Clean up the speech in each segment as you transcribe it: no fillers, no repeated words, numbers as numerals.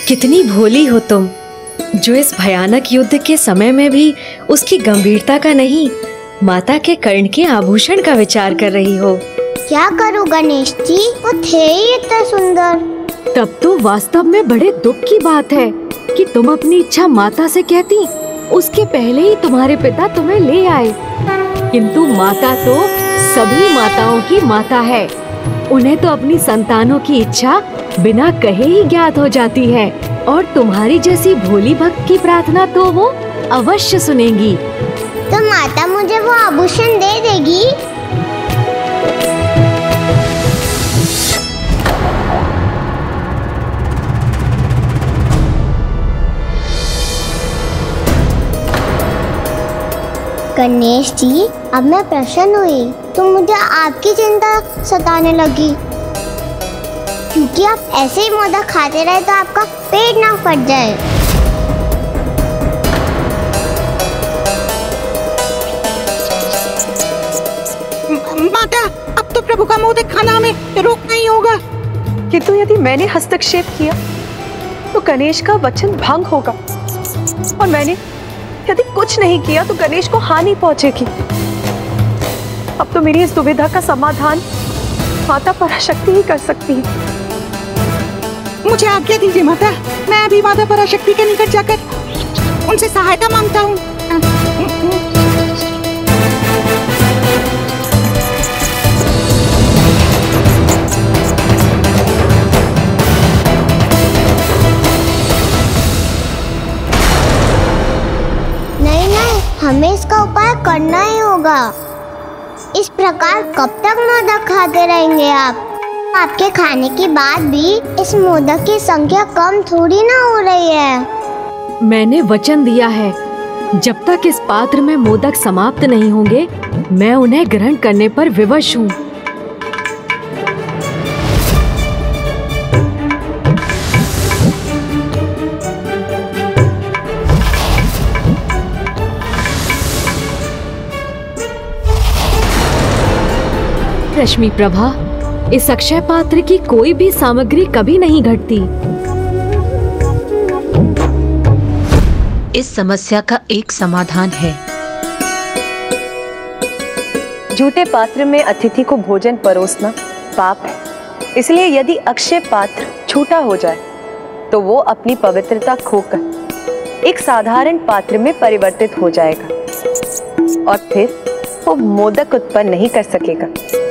कितनी भोली हो तुम, जो इस भयानक युद्ध के समय में भी उसकी गंभीरता का नहीं, माता के कर्ण के आभूषण का विचार कर रही हो। क्या करूं गणेश जी, वो थे ही इतने सुंदर। तब तो वास्तव में बड़े दुख की बात है कि तुम अपनी इच्छा माता से कहती, उसके पहले ही तुम्हारे पिता तुम्हें ले आए। किंतु माता तो सभी माताओं की माता है, उन्हें तो अपनी संतानों की इच्छा बिना कहे ही ज्ञात हो जाती है, और तुम्हारी जैसी भोली भक्त की प्रार्थना तो वो अवश्य सुनेंगी। तो माता मुझे वो आभूषण दे देगी? गणेश जी, अब मैं प्रसन्न हुई तो मुझे आपकी चिंता सताने लगी, क्योंकि आप ऐसे ही मोदक खाते रहे तो आपका पेट ना फट जाए। माता, अब तो प्रभु का मोदक खाना हमें रोकना ही होगा। किंतु यदि मैंने हस्तक्षेप किया तो गणेश का वचन भंग होगा, और मैंने यदि कुछ नहीं किया तो गणेश को हानि पहुंचेगी। अब तो मेरी इस दुविधा का समाधान माता पराशक्ति ही कर सकती है। मुझे आज्ञा दीजिए माता, मैं अभी माता पराशक्ति के निकट जाकर उनसे सहायता मांगता हूँ। हमें इसका उपाय करना ही होगा। इस प्रकार कब तक मोदक खाते रहेंगे आप? आपके खाने के बाद भी इस मोदक की संख्या कम थोड़ी ना हो रही है। मैंने वचन दिया है, जब तक इस पात्र में मोदक समाप्त नहीं होंगे मैं उन्हें ग्रहण करने पर विवश हूँ। रश्मि प्रभा, इस अक्षय पात्र की कोई भी सामग्री कभी नहीं घटती। इस समस्या का एक समाधान है। झूठे पात्र में अतिथि को भोजन परोसना पाप है, इसलिए यदि अक्षय पात्र झूठा हो जाए तो वो अपनी पवित्रता खोकर एक साधारण पात्र में परिवर्तित हो जाएगा, और फिर वो मोदक उत्पन्न नहीं कर सकेगा।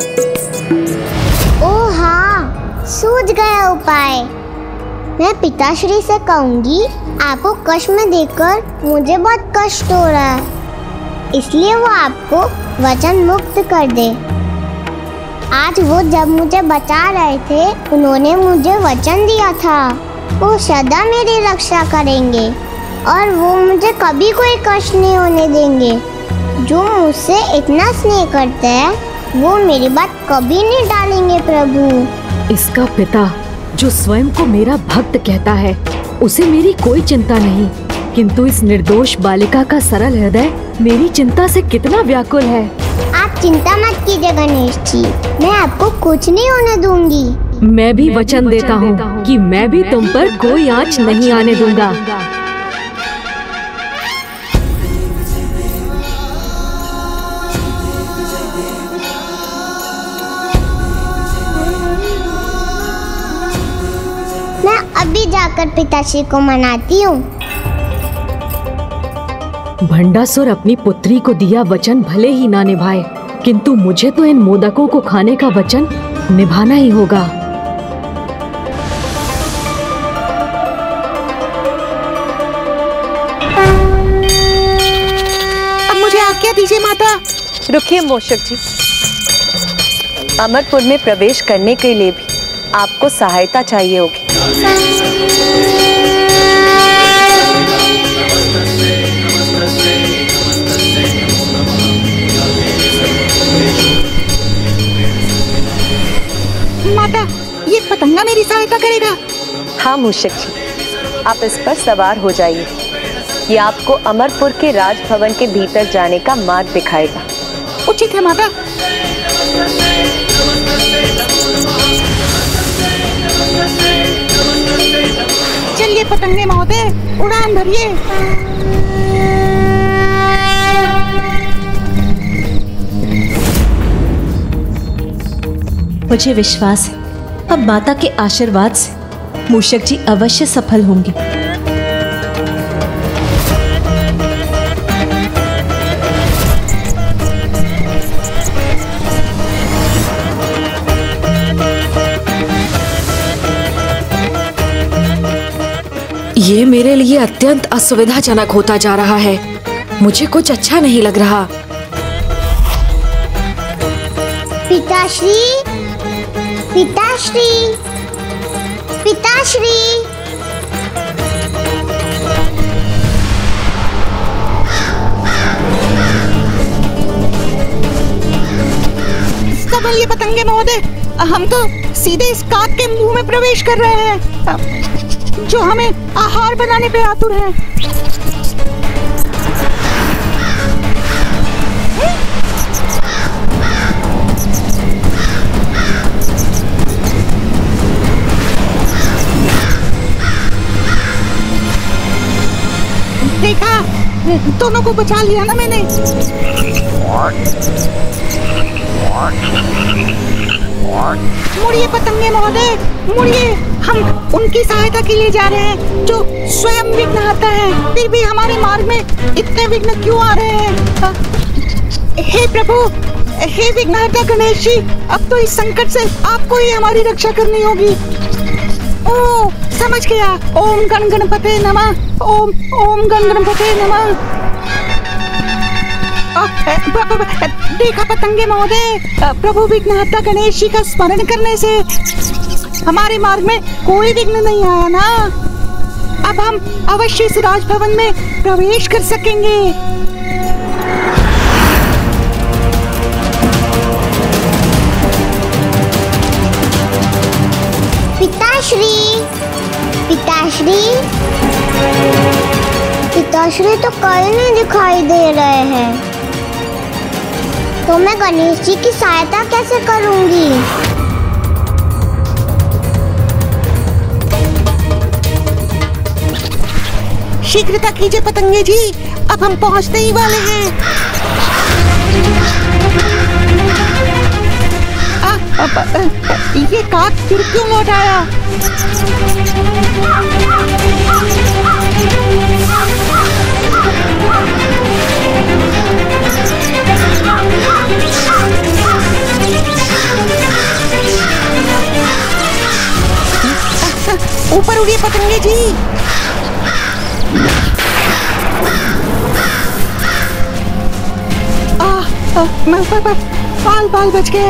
ओह हाँ, सूझ गया उपाय। मैं पिताश्री से कहूंगी, आपको कष्ट में देखकर मुझे बहुत कष्ट हो रहा है, इसलिए वो आपको वचन मुक्त कर दे। आज वो जब मुझे बचा रहे थे, उन्होंने मुझे वचन दिया था वो सदा मेरी रक्षा करेंगे और वो मुझे कभी कोई कष्ट नहीं होने देंगे। जो मुझसे इतना स्नेह करते हैं वो मेरी बात कभी नहीं टालेंगे प्रभु। इसका पिता जो स्वयं को मेरा भक्त कहता है, उसे मेरी कोई चिंता नहीं, किंतु इस निर्दोष बालिका का सरल हृदय मेरी चिंता से कितना व्याकुल है। आप चिंता मत कीजिए गणेश जी, मैं आपको कुछ नहीं होने दूंगी। मैं भी वचन देता हूँ कि मैं भी तुम पर कोई आँच नहीं आने दूंगा। अभी जाकर पिताश्री को मनाती हूँ। भंडासुर अपनी पुत्री को दिया वचन भले ही ना निभाए, किंतु मुझे तो इन मोदकों को खाने का वचन निभाना ही होगा। अब मुझे आज्ञा दीजिए माता। रुकिए मूषक जी, अमरपुर में प्रवेश करने के लिए भी आपको सहायता चाहिए होगी। माता, ये पतंगा मेरी सहायता करेगा? हाँ मूषक जी, आप इस पर सवार हो जाइए। ये आपको अमरपुर के राजभवन के भीतर जाने का मार्ग दिखाएगा। उचित है माता। चलिए पतंगे महोदय, उड़ान भरिए। मुझे विश्वास है अब माता के आशीर्वाद से मूषक जी अवश्य सफल होंगे। ये मेरे लिए अत्यंत असुविधाजनक होता जा रहा है। मुझे कुछ अच्छा नहीं लग रहा। पिताश्री, पिताश्री, पिताश्री। संभलिए पतंगे महोदय, हम तो सीधे इस काक के मुंह में प्रवेश कर रहे हैं जो हमें आहार बनाने पे आतुर है। देखा, दोनों को बचा लिया ना मैंने। मुड़िए पतंगे महोदय, मुड़िए। हम उनकी सहायता के लिए जा रहे हैं जो स्वयं विघ्नहर्ता है। फिर भी हमारे मार्ग में इतने विघ्न क्यों आ रहे हैं? हे प्रभु, हे विघ्नहर्ता गणेश जी, अब तो इस संकट से आपको ही हमारी रक्षा करनी होगी। ओ, समझ गया। ओम गण गणपते नमः, ओम ओम गण गणपते नमः। देखा पतंगे महोदय, प्रभु विघ्नहर्ता गणेश जी का स्मरण करने से हमारे मार्ग में कोई विघ्न नहीं आया ना। अब हम अवश्य इस राजभवन में प्रवेश कर सकेंगे। पिताश्री, पिताश्री, पिताश्री तो कहीं नहीं दिखाई दे रहे हैं। तो मैं गणेश जी की सहायता कैसे करूंगी? शीघ्रता कीजिए पतंगे जी, अब हम पहुंचने ही वाले हैं। ये काक फिर क्यों लौट आया? ऊपर उड़िए पतंगे जी। बाल बाल बच गए।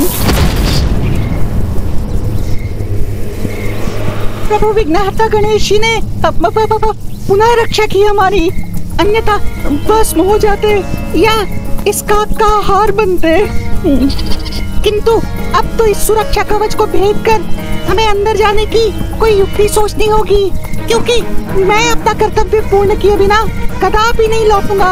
प्रभु विघ्नहर्ता गणेश जी ने पुनः रक्षा की हमारी, अन्यथा भस्म हो जाते या इस काक का आहार बनते। किंतु अब तो इस सुरक्षा कवच को भेदकर हमें अंदर जाने की कोई युक्ति सोचनी होगी, क्योंकि मैं अपना कर्तव्य पूर्ण किए बिना कदापि नहीं लौटूंगा।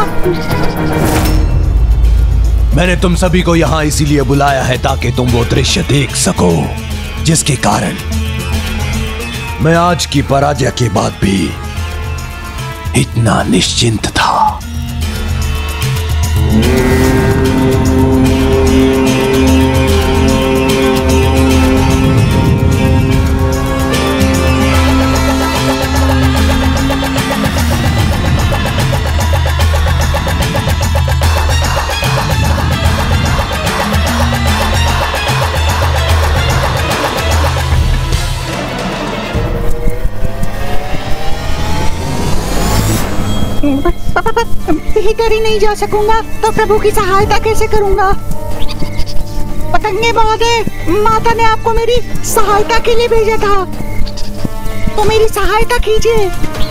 मैंने तुम सभी को यहाँ इसीलिए बुलाया है ताकि तुम वो दृश्य देख सको जिसके कारण मैं आज की पराजय के बाद भी इतना निश्चिंत था। भीतर ही नहीं जा सकूंगा तो प्रभु की सहायता कैसे करूंगा? पतंगे महोदय, माता ने आपको मेरी सहायता के लिए भेजा था, तो मेरी सहायता कीजिए।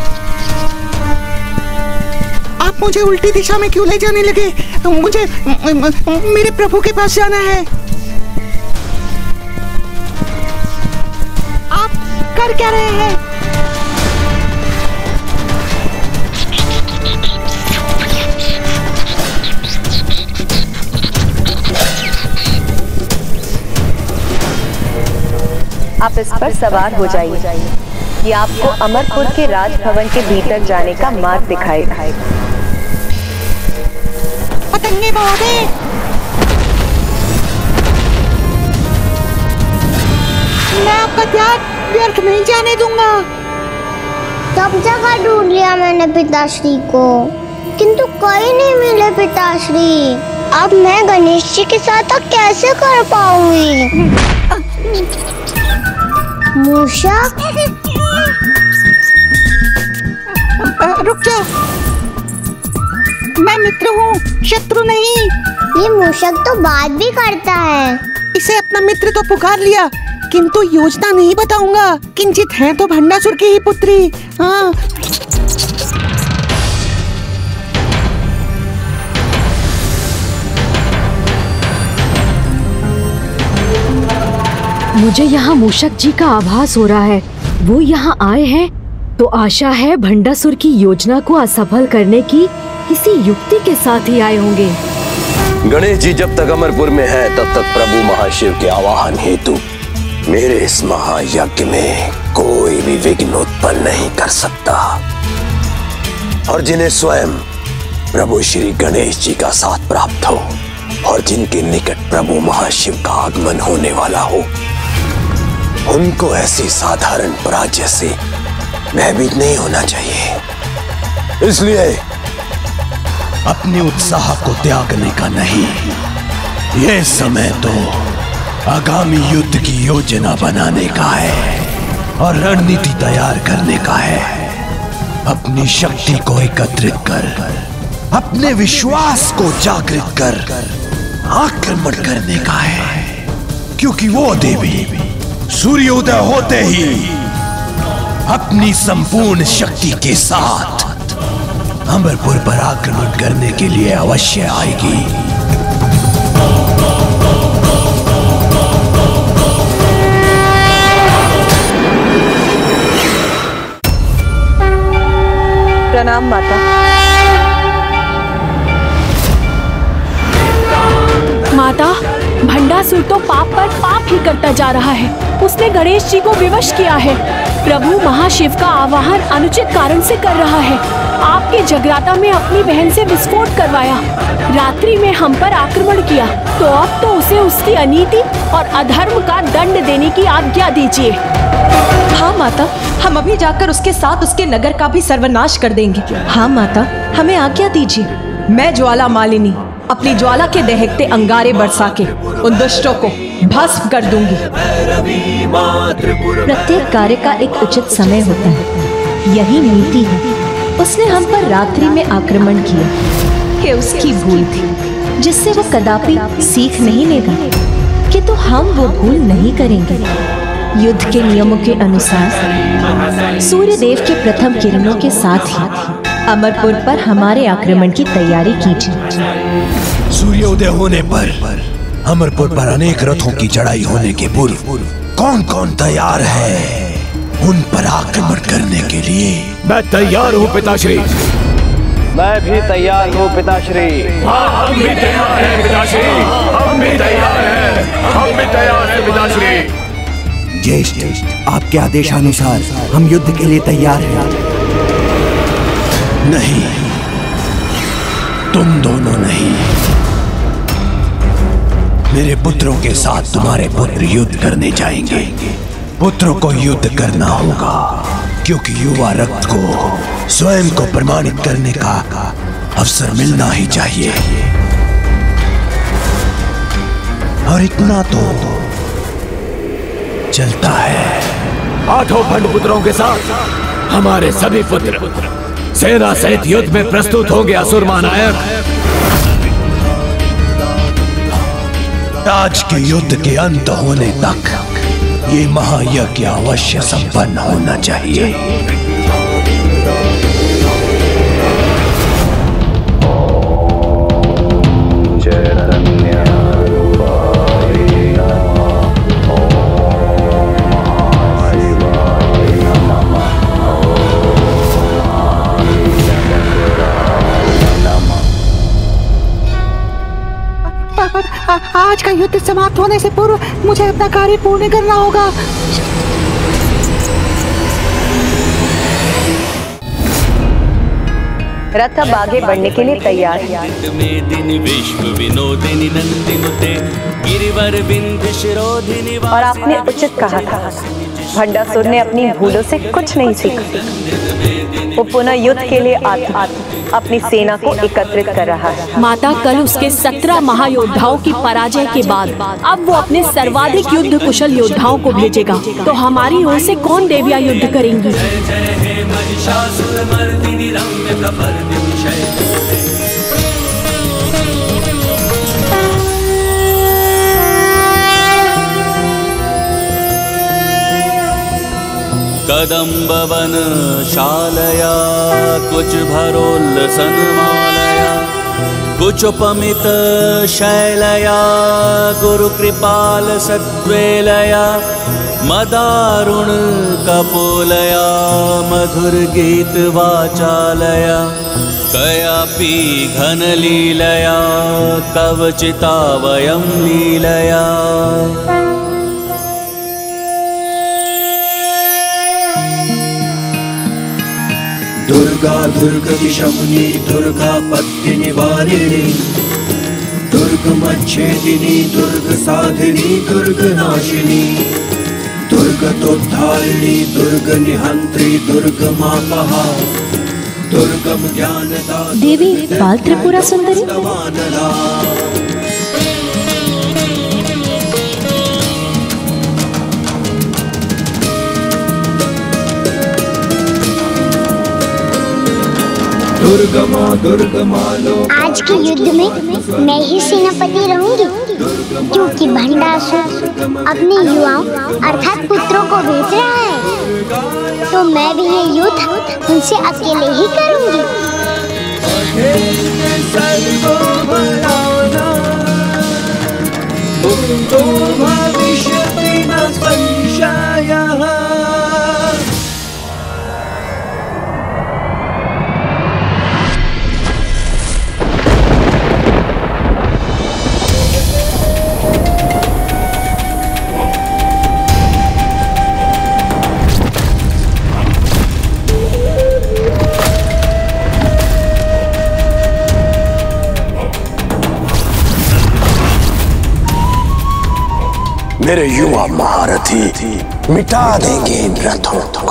आप मुझे उल्टी दिशा में क्यों ले जाने लगे? मुझे मेरे प्रभु के पास जाना है। आप कर क्या रहे हैं? आप इस पर सवार हो जाइए। ये आपको अमरपुर के राजभवन के भीतर जाने का मार्ग दिखाएगा। पतंगे बहुत हैं। मैं आपका त्याग व्यर्थ नहीं जाने दूंगा। सब जगह ढूंढ लिया मैंने पिताश्री को, किंतु कहीं नहीं मिले पिताश्री। अब मैं गणेश जी के साथ कैसे कर पाऊंगी? मूषक, रुक जा, मैं मित्र हूँ, शत्रु नहीं। ये मूषक तो बात भी करता है। इसे अपना मित्र तो पुकार लिया, किंतु योजना नहीं बताऊंगा। किंचित है तो भंडासुर की ही पुत्री। हाँ, मुझे यहाँ मूषक जी का आभास हो रहा है। वो यहाँ आए हैं तो आशा है भंडासुर की योजना को असफल करने की किसी युक्ति के साथ ही आए होंगे। गणेश जी जब तक अमरपुर में है तब तक प्रभु महाशिव के आवाहन हेतु मेरे इस महायज्ञ में कोई भी विघ्न उत्पन्न नहीं कर सकता। और जिन्हें स्वयं प्रभु श्री गणेश जी का साथ प्राप्त हो और जिनके निकट प्रभु महाशिव का आगमन होने वाला हो, उनको ऐसी साधारण पराजय से भयभीत नहीं होना चाहिए। इसलिए अपने उत्साह को त्यागने का नहीं, यह समय तो आगामी युद्ध की योजना बनाने का है और रणनीति तैयार करने का है। अपनी शक्ति को एकत्रित कर, अपने विश्वास को जागृत कर आक्रमण करने का है, क्योंकि वो देवी सूर्योदय होते ही अपनी संपूर्ण शक्ति के साथ अमरपुर पर आक्रमण करने के लिए अवश्य आएगी। प्रणाम माता। माता, भंडासुर तो पाप पर पाप ही करता जा रहा है। उसने गणेश जी को विवश किया है। प्रभु महाशिव का आवाहन अनुचित कारण से कर रहा है। आपके जगराता में अपनी बहन से विस्फोट करवाया, रात्रि में हम पर आक्रमण किया, तो अब तो उसे उसकी अनीति और अधर्म का दंड देने की आज्ञा दीजिए। हाँ माता, हम अभी जाकर उसके साथ उसके नगर का भी सर्वनाश कर देंगे। हाँ माता, हमें आज्ञा दीजिए। मैं ज्वाला मालिनी अपनी ज्वाला के दहकते अंगारे बरसा के उन दुष्टों को भस्म कर दूंगी। प्रत्येक कार्य का एक उचित समय होता है, यही नीति है। उसने हम पर रात्रि में आक्रमण किया, ये उसकी भूल थी, जिससे वो कदापि सीख नहीं लेगा। किंतु हम वो भूल नहीं करेंगे। युद्ध के नियमों के अनुसार सूर्य देव के प्रथम किरणों के साथ ही अमरपुर पर हमारे आक्रमण की तैयारी कीजिए। सूर्योदय होने पर अमरपुर पर अनेक रथों की चढ़ाई होने के पूर्व कौन कौन तैयार है उन पर आक्रमण करने के लिए? मैं तैयार हूँ पिताश्री। मैं भी तैयार हूँ पिताश्री। हाँ, हम भी तैयार हैं पिताश्री। हम भी तैयार हैं। हम भी तैयार हैं पिताश्री। ज्येष्ठ, आपके आदेशानुसार हम युद्ध के लिए तैयार हैं। नहीं, तुम दोनों नहीं, मेरे पुत्रों के साथ तुम्हारे पुत्र युद्ध करने जाएंगे। पुत्रों को युद्ध करना होगा, क्योंकि युवा रक्त को स्वयं को प्रमाणित करने का अवसर मिलना ही चाहिए। और इतना तो चलता है। आठों भंड पुत्रों के साथ हमारे सभी पुत्र सेना सहित युद्ध में प्रस्तुत होंगे। असुर महानायक, आज के युद्ध के अंत होने तक ये महायज्ञ अवश्य संपन्न होना चाहिए। आज का युद्ध समाप्त होने से पूर्व मुझे अपना कार्य पूर्ण करना होगा। रथ अब आगे बढ़ने के लिए तैयार है। और आपने उचित कहा था, भंडासुर ने अपनी भूलों से कुछ नहीं सीखा। वो पुनः युद्ध के लिए अपनी सेना को एकत्रित कर रहा है। माता कल उसके 17 महायोद्धाओं की पराजय के बाद अब वो अपने सर्वाधिक युद्ध कुशल योद्धाओं को भेजेगा। तो हमारी ओर से कौन देवियां युद्ध करेंगी? कदम्बवन शालया कुछ भरोल्लसन्मालया कुचोपमित शैलया गुरु कृपाल सद्वेलया मदारुण कपोलया मधुर गीत वाचालया कयापि घन लीलया कवचिता वयं लीलया। दुर्गा दुर्गतिशमुनी दुर्गा पत्ति निवारिणी दुर्गमच्छेदिनी दुर्ग साधिनी दुर्ग नाशिनी दुर्गतोद्धारिणी दुर्ग निहंत्री दुर्ग मापहा दुर्गम ज्ञानदा देवी बाल त्रिपुरा सुंदरी। दुर्गमा दुर्गमा लो। आज के युद्ध में मैं ही सेनापति रहूंगी, क्योंकि भंडासुर अपने युवाओं अर्थात पुत्रों को भेज रहा है, तो मैं भी ये युद्ध उनसे अकेले ही करूंगी। मेरे युवा महारथी मिटा देंगे इन रथों को।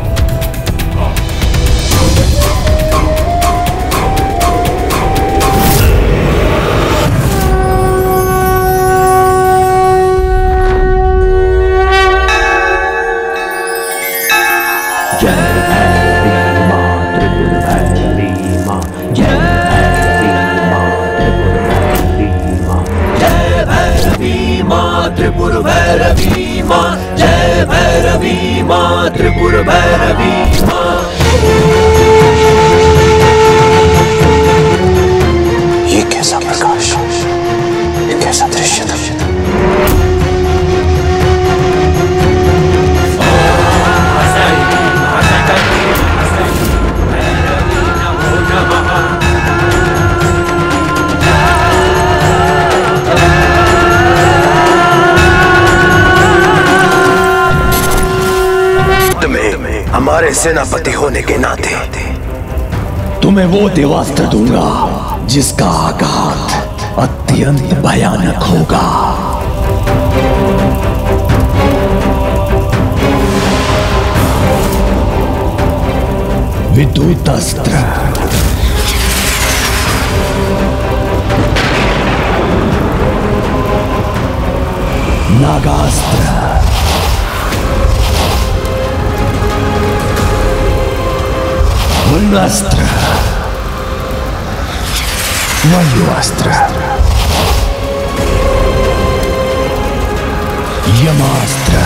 त्रिपुर भैरवी माँ जय भैरवी माँ त्रिपुर भैरवी माँ। ये कैसा प्रकाश, ये कैसा दृश्य था। हमारे सेनापति होने के नाते तुम्हें वो देवास्त्र दूंगा जिसका आघात अत्यंत भयानक होगा। विद्युत अस्त्र, नागास्त्र, अस्त्र, वायुअस्त्र, यमास्त्र,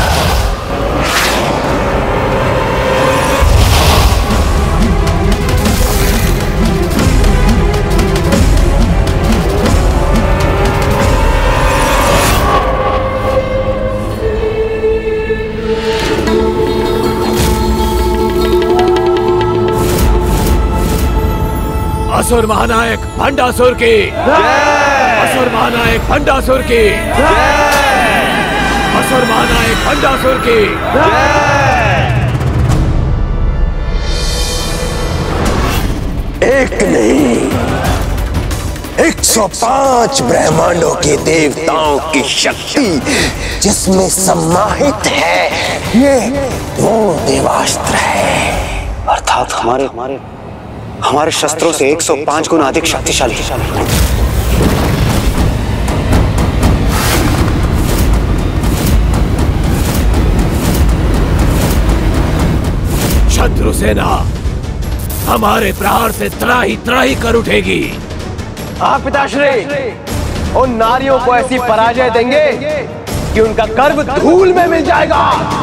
असुर महानायक भंडासुर की जय। असुर महानायक भंडासुर की जय। असुर महानायक भंडासुर की जय। एक 105 ब्रह्मांडों के देवताओं की शक्ति जिसमें सम्माहित है, ये वो देवास्त्र है। अर्थात हमारे शस्त्रों से 105 गुना अधिक शक्तिशाली। शत्रु सेना हमारे प्रहार से त्राही त्राही कर उठेगी। आप पिताश्री उन नारियों को ऐसी पराजय देंगे कि उनका गर्व धूल में मिल जाएगा।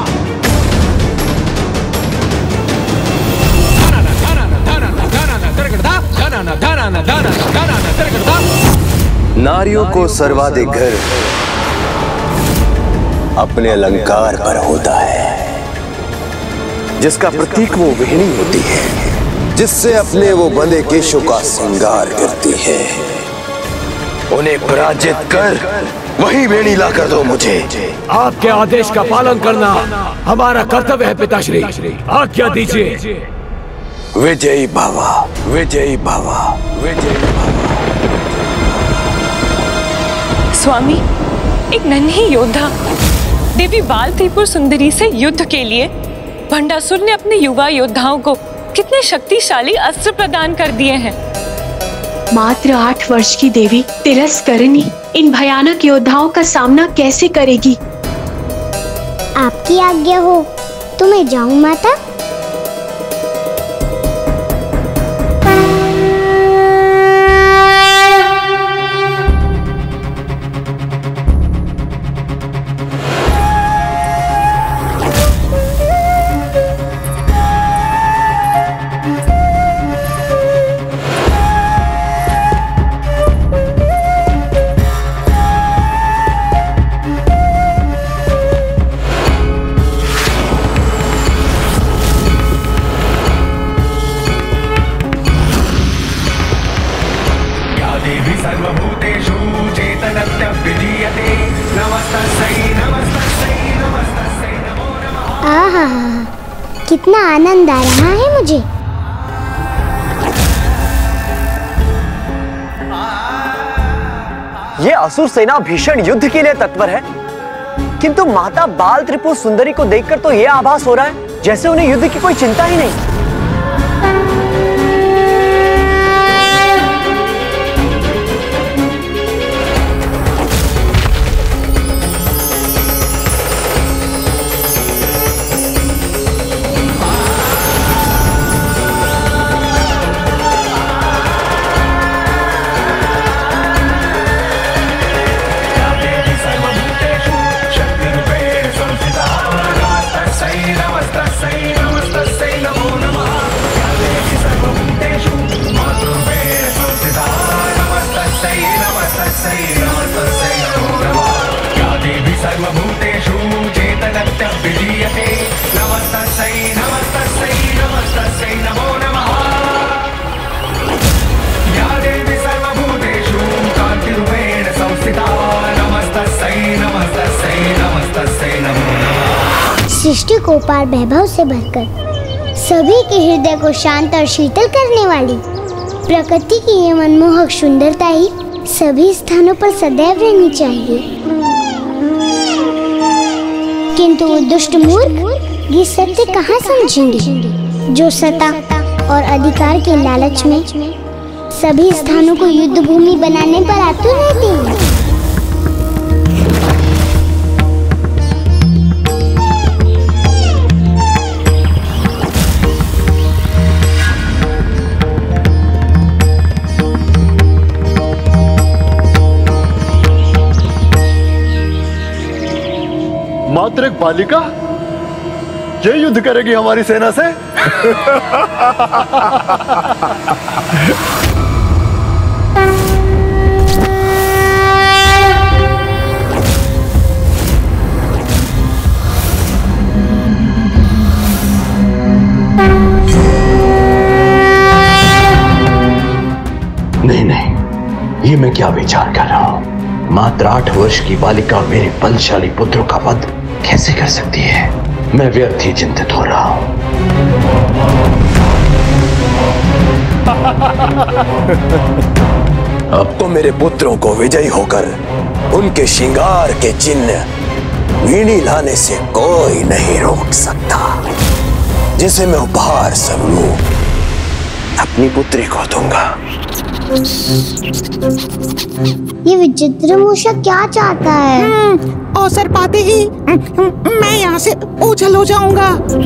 नारियों को सर्वाधिक गर्व अपने अलंकार पर होता है, जिसका प्रतीक वो वेणी होती है, जिससे अपने वो बंदे केशों का श्रृंगार करती है। उन्हें पराजित कर वही वेणी ला कर दो मुझे। आपके आदेश का पालन करना हमारा कर्तव्य है पिताश्री, आज्ञा दीजिए। विजयी भवा, विजयी भवा, विजयी भवा। स्वामी, एक नन्ही योद्धा देवी बाल त्रिपुर सुंदरी से युद्ध के लिए भंडासुर ने अपने युवा योद्धाओं को कितने शक्तिशाली अस्त्र प्रदान कर दिए हैं। मात्र 8 वर्ष की देवी तिरस्करणी इन भयानक योद्धाओं का सामना कैसे करेगी? आपकी आज्ञा हो तो मैं जाऊं माता। कितना आनंद आ रहा है मुझे। ये असुर सेना भीषण युद्ध के लिए तत्पर है, किंतु माता बाल त्रिपुर सुंदरी को देखकर तो ये आभास हो रहा है जैसे उन्हें युद्ध की कोई चिंता ही नहीं। सृष्टि को पार वैभव से भरकर सभी के हृदय को शांत और शीतल करने वाली प्रकृति की ये मनमोहक सुंदरता ही सभी स्थानों पर सदैव रहनी चाहिए। किंतु वो दुष्ट मूर्ख ये सत्य कहाँ समझेंगे, जो सत्ता और अधिकार के लालच में सभी स्थानों को युद्ध भूमि बनाने पर आतुर रहते हैं। मात्र एक बालिका ये युद्ध करेगी हमारी सेना से? नहीं नहीं, ये मैं क्या विचार कर रहा हूं? मात्र 8 वर्ष की बालिका मेरे बलशाली पुत्रों का वध कैसे कर सकती है? मैं व्यर्थ ही चिंतित हो रहा हूं। अब तो मेरे पुत्रों को विजयी होकर उनके श्रृंगार के चिन्ह वीणी लाने से कोई नहीं रोक सकता, जिसे मैं उपहार स्वरूप अपनी पुत्री को दूंगा। ये विचित्र मूषक क्या चाहता है? अवसर पाते ही मैं यहाँ से ओझल हो जाऊंगा।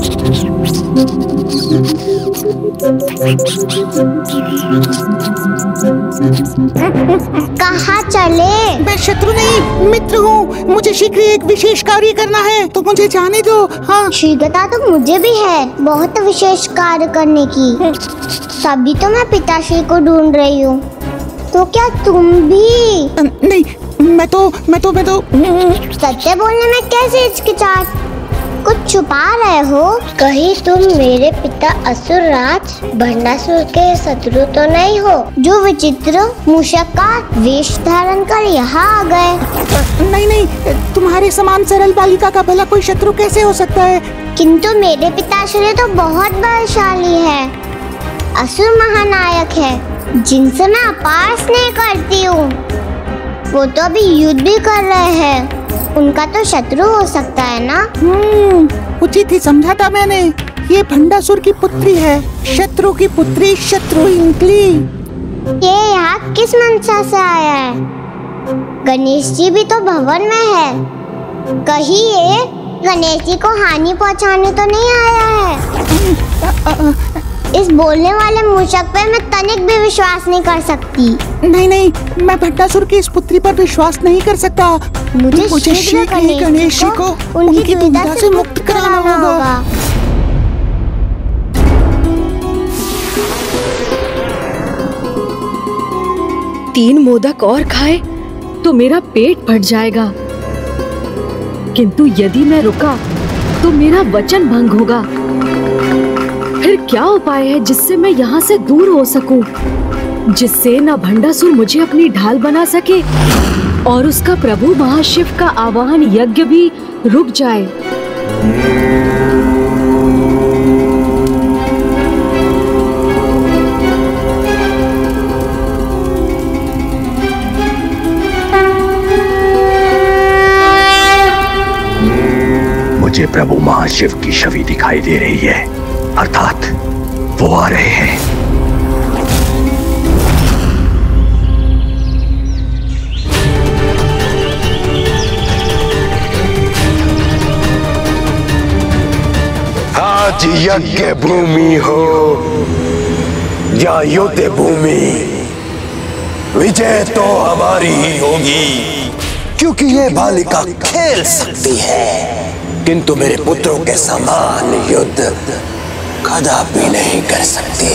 कहाँ चले? मैं शत्रु नहीं मित्र हूँ। मुझे शीघ्र एक विशेष कार्य करना है, तो मुझे जाने दो। हाँ, शीघ्रता तो मुझे भी है बहुत विशेष कार्य करने की। तभी तो मैं पिताश्री को ढूंढ रही हूँ। तो क्या तुम भी? नहीं, मैं तो सत्य बोलने में कैसे हिचकिचाहट? कुछ छुपा रहे हो? कहीं तुम मेरे पिता असुरराज भंडासुर के शत्रु तो नहीं हो, जो विचित्र मूषक का वेश धारण कर यहाँ आ गए? नहीं, तुम्हारे समान सरल बालिका का भला कोई शत्रु कैसे हो सकता है? किंतु मेरे पिताश्री तो बहुत बलशाली है, असुर महानायक है, जिनसे मैं अपार स्नेह करती हूँ। वो तो अभी युद्ध भी कर रहे हैं, उनका तो शत्रु हो सकता है ना? उचित ही समझा था मैंने। ये भंडासुर की पुत्री है, शत्रु की पुत्री शत्रु ही निकली। ये यहाँ किस मंशा से आया है? गणेश जी भी तो भवन में है, कहीं ये गणेश जी को हानि पहुँचाने तो नहीं आया है? इस बोलने वाले मूषक पे मैं तनिक भी विश्वास नहीं कर सकती। नहीं, मैं भंडासुर की इस पुत्री पर विश्वास नहीं कर सकता। मुझे शीघ्र ही गणेश जी को उनकी दुविधा से मुक्त कराना होगा। तीन मोदक और खाए तो मेरा पेट भर जाएगा, किंतु यदि मैं रुका तो मेरा वचन भंग होगा। फिर क्या उपाय है जिससे मैं यहाँ से दूर हो सकूं, जिससे न भंडासुर मुझे अपनी ढाल बना सके और उसका प्रभु महाशिव का आवाहन यज्ञ भी रुक जाए। मुझे प्रभु महाशिव की छवि दिखाई दे रही है, अर्थात वो आ रहे हैं। आज यज्ञ भूमि हो या युद्ध भूमि, विजय तो हमारी ही होगी, क्योंकि ये बालिका खेल सकती है, किंतु मेरे पुत्रों के समान युद्ध कदापि नहीं कर सकती।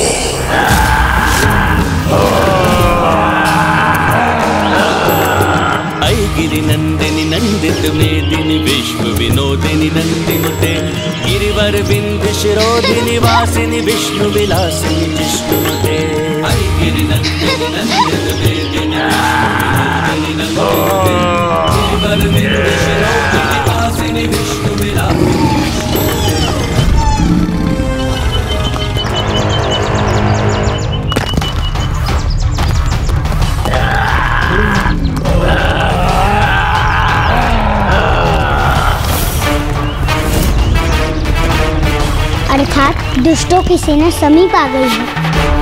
ऐ गिरि नंदिनी नंदित मेदिनी विश्व विनोदिनी नंदिनुते गिरिवर बिंद शिरोधिनी वासिनी विष्णु विलासिनी जिष्णुते। ऐ गिरि नंदिनी नंदित मेदिनी गिरिवर बिंद शिरोधिनी वासिनी विष्णु विलासिनी। अर्थात दुष्टों की सेना समीप आ गई है।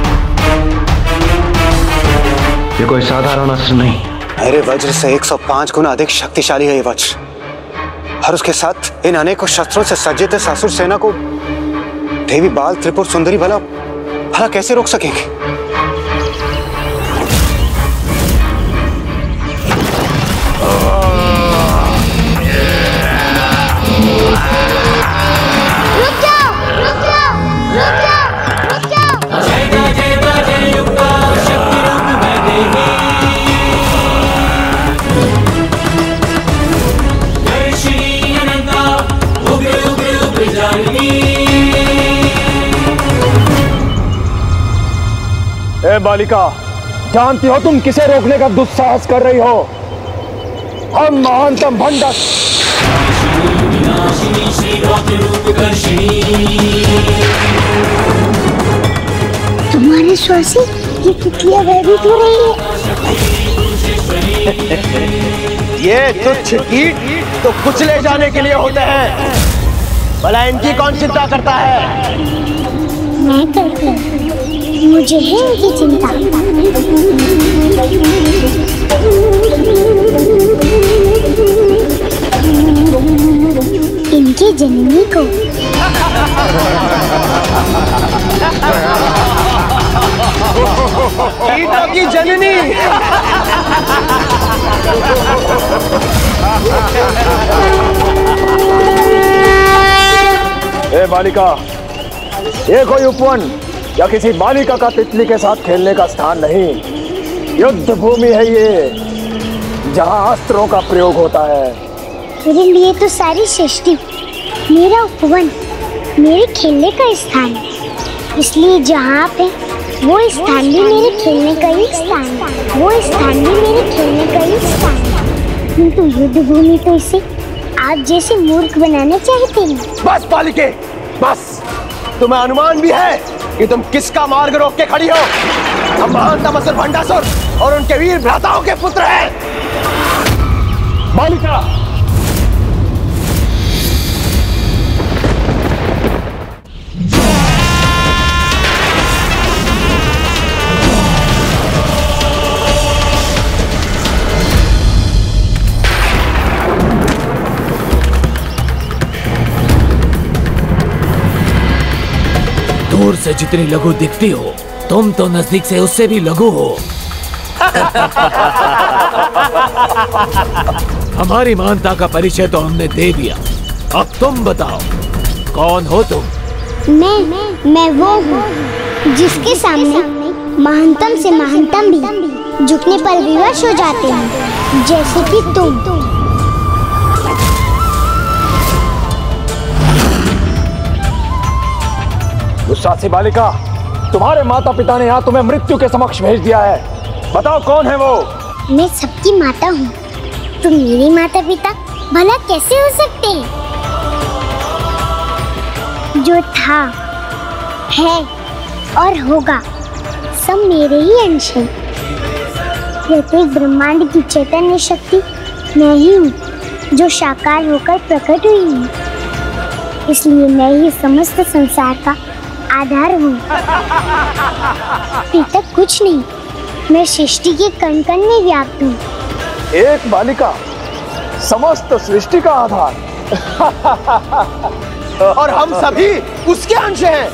ये कोई साधारण अस्त्र नहीं, मेरे वज्र से 105 गुना अधिक शक्तिशाली है ये वज्र, और उसके साथ इन अनेकों शस्त्रों से सज्जित इस असुर सेना को देवी बाल त्रिपुर सुंदरी भला कैसे रोक सकेगी? ए बालिका, जानती हो तुम किसे रोकने का दुस्साहस कर रही हो? हम महानतम भंडा तुम्हारे स्वर से ये तितलियां भयभीत हो रही है। ये तुच्छ कीट तो कुचले जाने के लिए होते हैं, भला इनकी कौन चिंता करता है? मैं करती हूँ, मुझे है इनकी चिंता। इनकी जननी को कीटों की जननी। ए बालिका, ये कोई उपवन या किसी बालिका का तितली के साथ खेलने का स्थान नहीं, युद्ध भूमि है ये, जहाँ अस्त्रों का प्रयोग होता है। मेरे लिए तो सारी सृष्टि मेरा उपवन, मेरे खेलने का स्थान है। इसलिए जहाँ आप हैं, वो स्थान भी मेरे खेलने का ही स्थान है। वो स्थान भी मेरे खेलने का ही स्थान है। किंतु युद्ध भूमि तो इसे आप जैसे मूर्ख बनाना चाहते हैं। बस बालिके, बस। तुम्हें अनुमान भी है कि तुम किसका मार्ग रोक के खड़ी हो? हम महानतम असुर भंडासुर और उनके वीर भ्राताओं के पुत्र हैं। बालिका, दूर से जितनी लघु दिखती हो, तुम तो नजदीक से उससे भी लघु हो। हमारी महानता का परिचय तो हमने दे दिया, अब तुम बताओ कौन हो तुम? मैं वो हूँ जिसके सामने महानतम से महानतम भी झुकने पर विवश हो जाते हैं, जैसे कि तुम। दुस्साहसी बालिका, तुम्हारे माता पिता ने यहाँ तुम्हें मृत्यु के समक्ष भेज दिया है। बताओ कौन है वो? मैं सबकी माता हूँ, तुम मेरे माता पिता भला कैसे हो सकते हैं? जो था, है और होगा सब मेरे ही अंश है। प्रत्येक ब्रह्मांड की चैतन्य शक्ति मैं ही हूँ, जो साकार होकर प्रकट हुई हूँ। इसलिए मैं ही समस्त संसार का आधार हूँ। पिता कुछ नहीं, मैं सृष्टि के कण कण में व्याप्त हूँ। एक बालिका समस्त सृष्टि का आधार। और हम सभी उसके अंश हैं।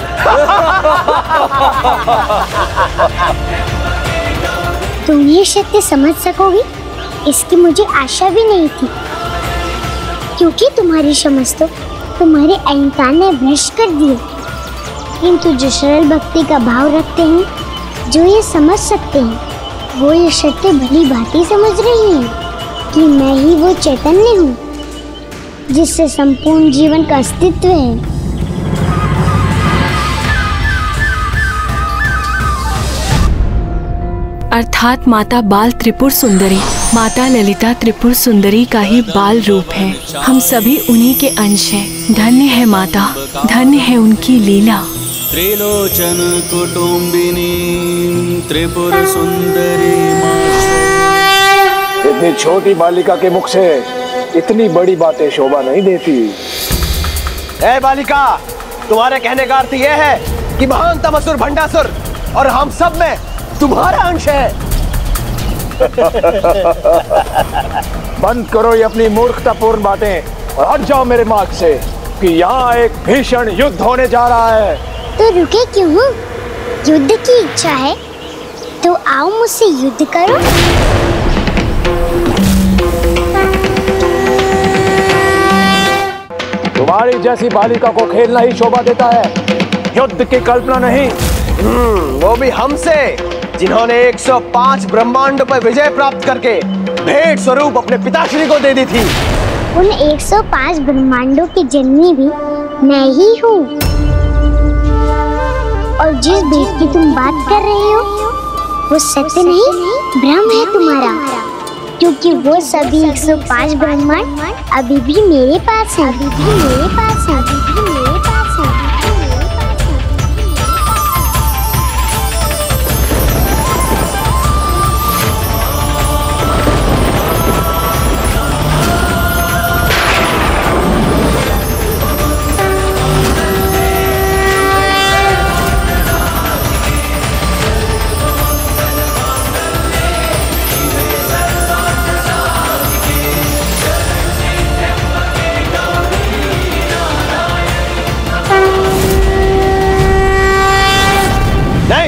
तुम ये सत्य समझ सकोगी, इसकी मुझे आशा भी नहीं थी, क्योंकि तुम्हारी समझ तो तुम्हारे अहंकार ने भ्रष्ट कर दिए। किंतु जो सरल भक्ति का भाव रखते हैं, जो ये समझ सकते हैं, वो ये सत्य भली भांति समझ रही हैं कि मैं ही वो चैतन्य हूँ जिससे संपूर्ण जीवन का अस्तित्व है। अर्थात माता बाल त्रिपुर सुंदरी, माता ललिता त्रिपुर सुंदरी का ही बाल रूप है। हम सभी उन्हीं के अंश हैं। धन्य है माता, धन्य है उनकी लीला। त्रिलोचन कुटुंबिनी त्रिपुर सुंदरी। इतनी छोटी बालिका के मुख से इतनी बड़ी बातें शोभा नहीं देती। ए बालिका, तुम्हारे कहने का अर्थ यह है कि महानतम असुर भंडासुर और हम सब में तुम्हारा अंश है। बंद करो ये अपनी मूर्खतापूर्ण बातें और हट जाओ मेरे मार्ग से, कि यहाँ एक भीषण युद्ध होने जा रहा है। तो रुके क्यों हो? युद्ध की इच्छा है तो आओ मुझसे युद्ध करो। तुम्हारी जैसी बालिका को खेलना ही शोभा देता है, युद्ध की कल्पना नहीं। वो भी हमसे, जिन्होंने 105 ब्रह्मांडों पर विजय प्राप्त करके भेंट स्वरूप अपने पिताश्री को दे दी थी। उन 105 ब्रह्मांडों की जननी भी मैं ही हूँ। और जिस भेंट की तुम बात कर रहे हो, वो सत्य नहीं, भ्रम है तुम्हारा, क्योंकि वो सभी 105 ब्रह्मांड अभी भी मेरे पास है। अभी भी मेरे पास है। अभी भी मेरे पास है।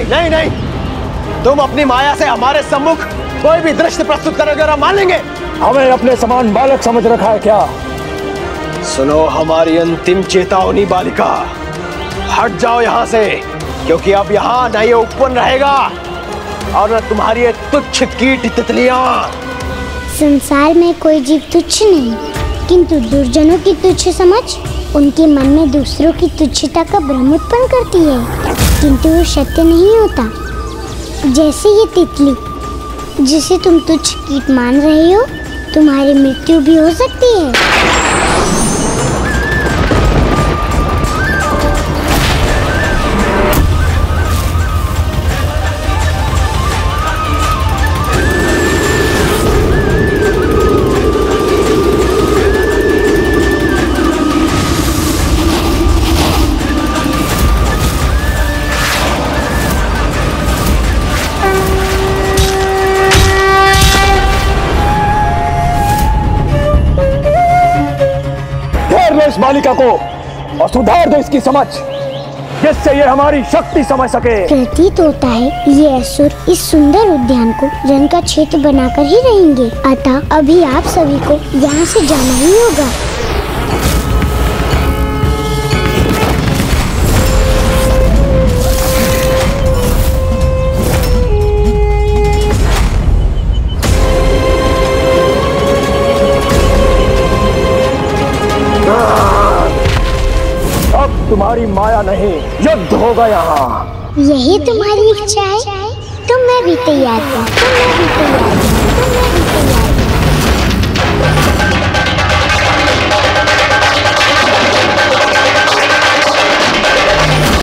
नहीं नहीं, तुम अपनी माया से हमारे सम्मुख कोई भी दृश्य प्रस्तुत करोगे और हम मान लेंगे। हमें अपने समान बालक समझ रखा है क्या? सुनो हमारी अंतिम चेतावनी बालिका, हट जाओ यहाँ से, क्योंकि अब यहाँ न ये उपवन रहेगा और न तुम्हारी ये तुच्छ कीट तितलियां। संसार में कोई जीव तुच्छ नहीं, किंतु दुर्जनों की तुच्छ समझ उनके मन में दूसरों की तुच्छता का भ्रम उत्पन्न करती है, किंतु वो सत्य नहीं होता। जैसे ये तितली जिसे तुम तुच्छ कीट मान रहे हो, तुम्हारी मृत्यु भी हो सकती है। इस बालिका को और सुधार दो इसकी समझ, जिससे ये हमारी शक्ति समझ सके। प्रतीत होता है ये असुर इस सुंदर उद्यान को रण का क्षेत्र बनाकर ही रहेंगे, अतः अभी आप सभी को यहाँ से जाना ही होगा। तुम्हारी माया नहीं, युद्ध होगा यहाँ। यही तुम्हारी इच्छा है तो मैं भी तैयार हूँ।